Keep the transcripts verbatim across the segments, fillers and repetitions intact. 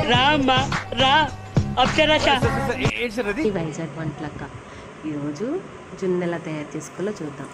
రా అమ్మా రా అప్సరస వైజాగ్ వంటలక్క ఈరోజు జున్ను ఎలా తయారు చేసుకోవాలో చూద్దాం.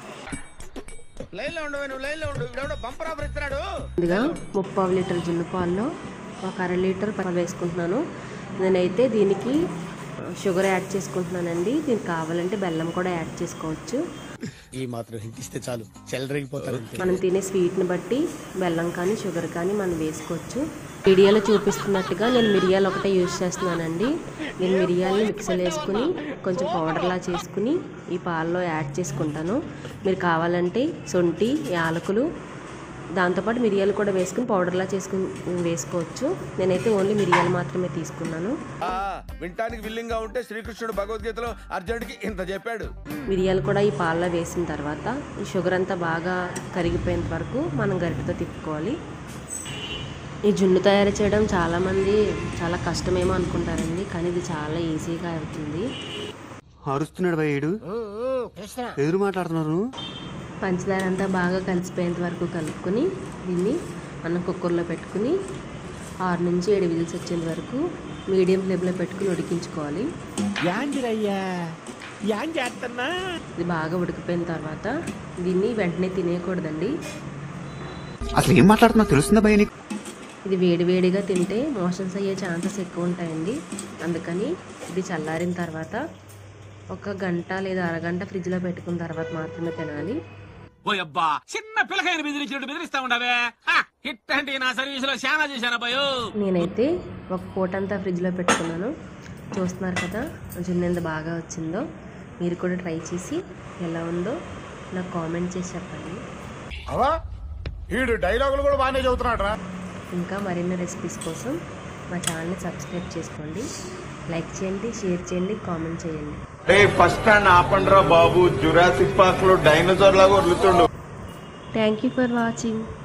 ముందుగా ముప్పావు లీటర్ జున్ను పాల్లో ఒక అర లీటర్ పాలు వేసుకుంటున్నాను. నేనైతే దీనికి షుగర్ యాడ్ చేసుకుంటున్నానండి. దీనికి కావాలంటే బెల్లం కూడా యాడ్ చేసుకోవచ్చు. ఈ మాత్రం హింట్ ఇస్తే చాలు చెలరేగిపోతారు. మనం తినే స్వీట్ని బట్టి బెల్లం కానీ షుగర్ కానీ మనం వేసుకోవచ్చు. వీడియోలో చూపిస్తున్నట్టుగా నేను మిరియాలు ఒకటే యూజ్ చేస్తున్నానండి. నేను మిరియాలని మిక్సీలో వేసుకుని కొంచెం పౌడర్లా చేసుకుని ఈ పాలలో యాడ్ చేసుకుంటాను. మీరు కావాలంటే శొంఠి యాలకులు దాంతోపాటు మిరియాలు కూడా వేసుకుని పౌడర్లా చేసుకుని వేసుకోవచ్చు. నేనైతే ఓన్లీ మిరియాలు మాత్రమే తీసుకున్నాను. వినటానికి విల్లింగా ఉంటే శ్రీకృష్ణుడు భగవద్గీతలో అర్జునుడికి ఇంత చెప్పాడు. మిరియాలు కూడా ఈ పాలలో వేసిన తర్వాత ఈ షుగర్ అంతా బాగా కరిగిపోయేంత వరకు మనం గరిటెతో తిప్పుకోవాలి. ఈ జున్ను తయారు చేయడం చాలామంది చాలా కష్టమేమో అనుకుంటారండి, కానీ ఇది చాలా ఈజీగా అవుతుంది. అరుస్తున్నాడు భయ్యుడు, ఎదురు మాట్లాడుతున్నారు. పంచదార అంతా బాగా కలిసిపోయేంత వరకు కలుపుకొని దీన్ని మనం కుక్కర్లో పెట్టుకుని ఆరు నుంచి ఏడు విజిల్స్ వచ్చేంత వరకు మీడియం ఫ్లేమ్లో పెట్టుకుని ఉడికించుకోవాలి. ఇది బాగా ఉడికిపోయిన తర్వాత దీన్ని వెంటనే తినేయకూడదండి. అసలు ఏం మాట్లాడుతున్నా తెలుస్తుందా భయ్య నీకు? ఇది వేడివేడిగా తింటే మోషన్స్ అయ్యే ఛాన్సెస్ ఎక్కువ ఉంటాయండి. అందుకని ఇది చల్లారిన తర్వాత ఒక గంట లేదా అరగంట ఫ్రిడ్జ్లో పెట్టుకున్న తర్వాత మాత్రమే తినాలి. నేనైతే ఒక పూట అంతా ఫ్రిడ్జ్లో పెట్టుకున్నాను. చూస్తున్నారు కదా జున్ను ఎంత బాగా వచ్చిందో. మీరు కూడా ట్రై చేసి ఎలా ఉందో నాకు కామెంట్ చేసి చెప్పండి. డైలాగులు కూడా బాగానే చదువుతున్నాడు రా. ఇంకా మరిన్ని రెసిపీస్ కోసం మా ఛానల్ని సబ్స్క్రైబ్ చేసుకోండి, లైక్ చేయండి, షేర్ చేయండి, కామెంట్ చేయండి. ఫస్ట్ స్టాండ్ ఆపండ్రా బాబు, జురాసిక్ పార్క్ లో డైనోసార్ లాగా వదులుతుండు. Thank you for watching.